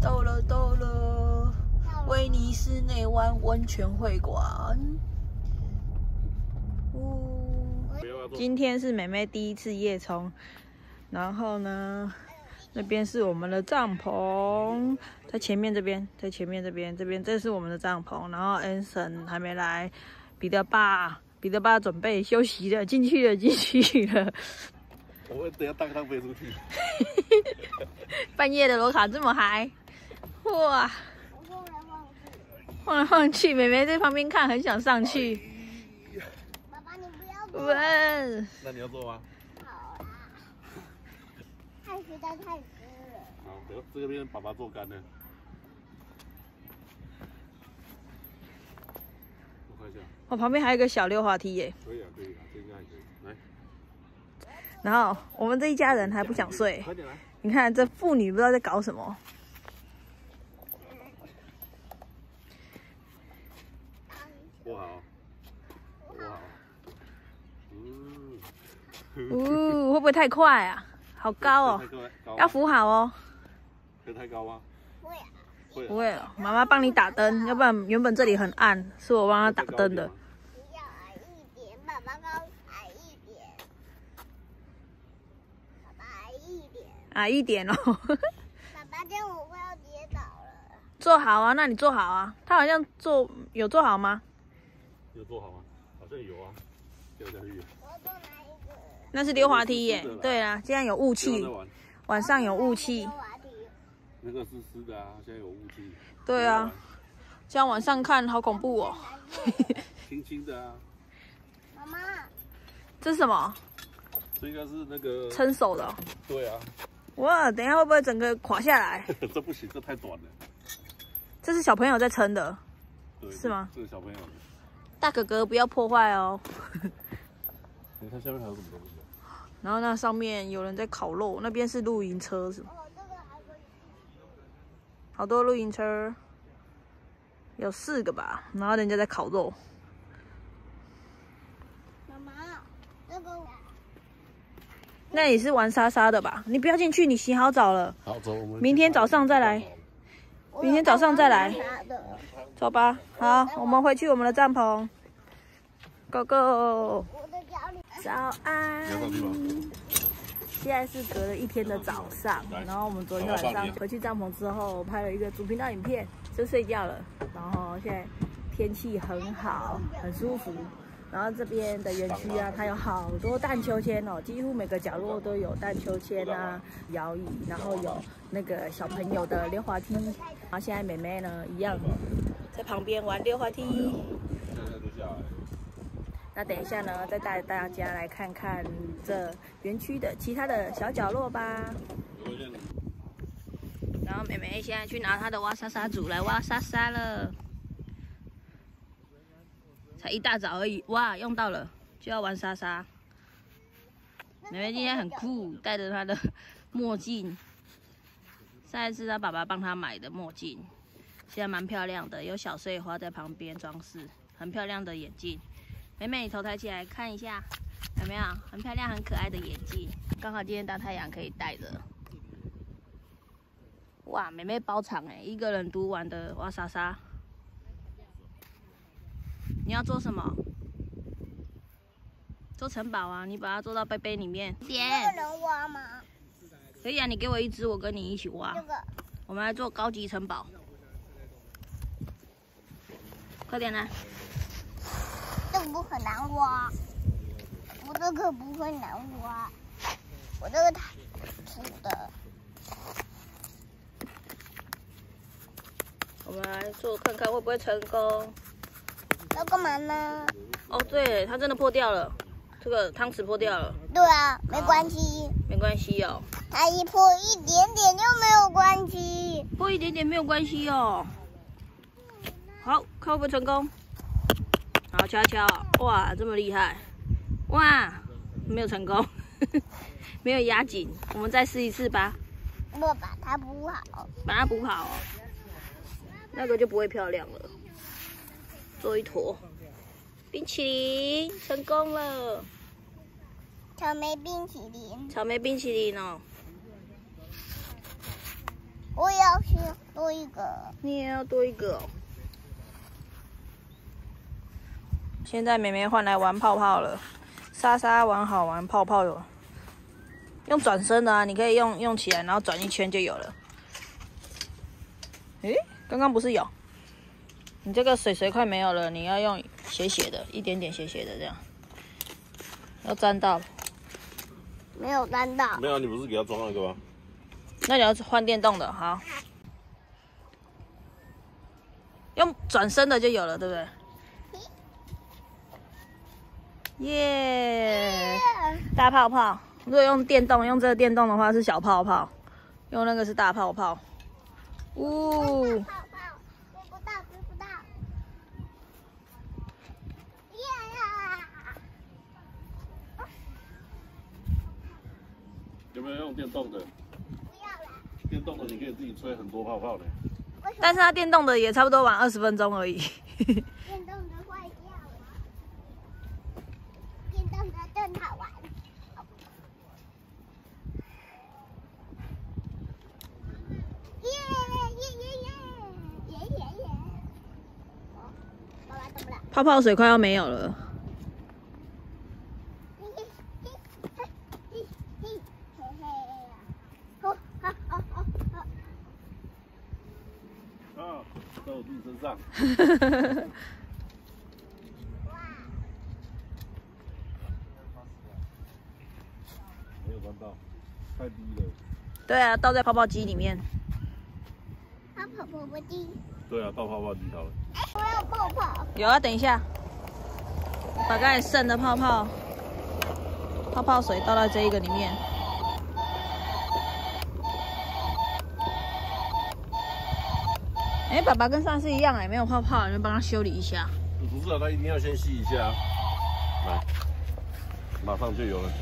到了，威尼斯内湾温泉会馆。今天是妹妹第一次夜冲，然后呢，那边是我们的帐篷，在前面这边，在前面这边，这是我们的帐篷。然后恩森还没来，彼得爸准备休息了，进去了。 我等下当飞出去。 半夜的罗卡这么嗨，哇！晃来晃去，妹妹在旁边看，很想上去。 爸爸，你不要坐。 喂， 那你要坐吗？ 好啊。实在太湿了。 好，这边爸爸做干了。我看一下。 我旁边还有一个小溜滑梯耶。 可以啊，这应该还可以。来。 然后我们这一家人还不想睡。 快点来。 你看这妇女不知道在搞什么。 握好。 会不会太快啊？好高哦，要扶好哦。 会太高吗？ 会啊。 不会，妈妈帮你打灯，要不然原本这里很暗，是我帮她打灯的。 不要矮一点，爸爸高矮一点。爸爸矮一点。 矮一点哦。 爸爸，这样我快要跌倒了。 坐好啊，那你坐好啊。他好像有坐好吗？ 有坐好吗？好像有啊。掉下去。 我要坐哪一个？ 那是溜滑梯耶。对啊，现在有雾气，晚上有雾气。 那个是湿的啊，现在有雾气。 对啊，这样晚上看好恐怖哦。 轻轻的啊。 妈妈， 这是什么？ 这应该是那个撑手的。 对啊。 哇，等一下会不会整个垮下来？ 这不行，这太短了。 这是小朋友在撑的，是吗？ 这是小朋友的。 大哥哥不要破坏哦。 你看下面还有什么东西？ 然后那上面有人在烤肉，那边是露营车是吗？好多露营车，有4个吧。然后人家在烤肉。 妈妈，这个。 那也是玩沙沙的吧？你不要进去，你洗好澡了。 好，走，我们明天早上再来。明天早上再来。走吧，好，我们回去我们的帐篷。Go go。早安。现在是隔了1天的早上，然后我们昨天晚上回去帐篷之后，拍了一个主频道影片，就睡觉了。然后现在天气很好，很舒服。然后这边的园区啊，它有好多荡秋千哦，几乎每个角落都有荡秋千啊、摇椅，然后有那个小朋友的溜滑梯。然后现在妹妹呢，一样在旁边玩溜滑梯。那等一下呢，再带大家来看看这园区的其他的小角落吧。然后妹妹现在去拿她的挖沙沙组来挖沙沙了。才一大早而已，哇，用到了，就要玩沙沙。妹妹今天很酷，戴着她的墨镜，上一次她爸爸帮她买的墨镜，现在蛮漂亮的，有小碎花在旁边装饰，很漂亮的眼镜。妹妹，你头抬起来看一下，有没有很漂亮、很可爱的眼镜？刚好今天大太阳可以戴着。哇，妹妹包场哎，一个人读完的挖沙沙。你要做什么？做城堡啊！你把它做到杯杯里面。点。 能挖吗？ 可以啊，你给我一只，我跟你一起挖。 这个。 我们来做高级城堡。快点来。 这个不很难挖，我这个不会难挖，我这个土的。 我们来做看看会不会成功。 要干嘛呢？ 哦，对，它真的破掉了，这个汤匙破掉了。 对啊，没关系。 没关系哦。 它一破一点点就没有关系。 破一点点没有关系哦。好，看会不会成功。好，敲敲，哇，这么厉害，哇，没有成功，没有压紧，我们再试一次吧。 我把它补好。 把它补好哦，那个就不会漂亮了。做一坨冰淇淋，成功了。 草莓冰淇淋。 草莓冰淇淋哦。 我也要吃，我多一个。 你也要多一个哦。现在妹妹换来玩泡泡了，莎莎玩好玩泡泡有，用转身的啊，你可以用起来，然后转一圈就有了。诶，刚刚不是有？你这个水快没有了，你要用斜斜的，一点点斜斜的这样，要沾到。 没有沾到。 没有，你不是给他装那个吗？ 那你要换电动的，好。用转身的就有了，对不对？耶！大泡泡。如果用电动，用这个电动的话是小泡泡，用那个是大泡泡。呜！ 追不到。耶！ 有没有用电动的？ 不要了。 电动的你可以自己吹很多泡泡的。 但是它电动的也差不多玩20分钟而已。 电动的坏掉了。电动的更好玩。耶！爸爸怎么了？ 泡泡水快要没有了。 在我自己身上。没有关到，太低了。 对啊，倒在泡泡机里面。 泡泡机。 对啊，倒泡泡机好了。 我有泡泡。 有啊，等一下，把刚才剩的泡泡水倒到这一个里面。哎，爸爸跟上次一样哎，没有泡泡，你就帮他修理一下。 不是啊，他一定要先吸一下。来，马上就有了。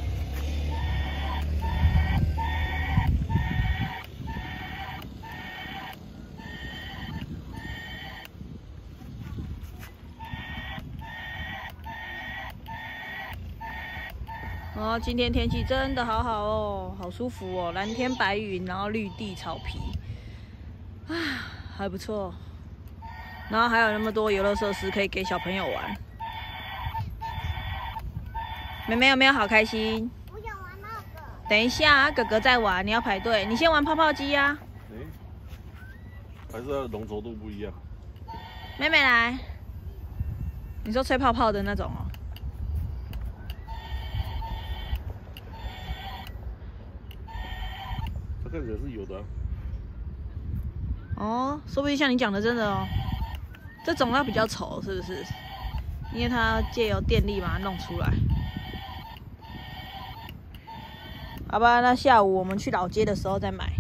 哦，今天天气真的好好哦，好舒服哦，蓝天白云，然后绿地草皮，啊，还不错。然后还有那么多游乐设施可以给小朋友玩。妹妹有没有好开心？ 我想玩那个。 等一下，哥哥在玩，你要排队。你先玩泡泡机呀。 还是浓稠度不一样。 妹妹来，你说吹泡泡的那种哦。 它看起来是有的。 哦，说不定像你讲的真的哦。这种要比较丑，是不是？因为它借由电力把它弄出来。好吧，那下午我们去老街的时候再买。